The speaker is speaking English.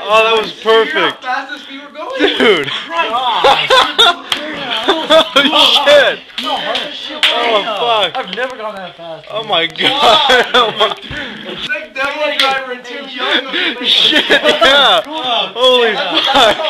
Oh, that was perfect. How fast we were going. Dude. Oh, shit. Oh, fuck. I've never gone that fast. Oh, my God. It's like demo driver in 2 young. Shit, yeah. Holy fuck.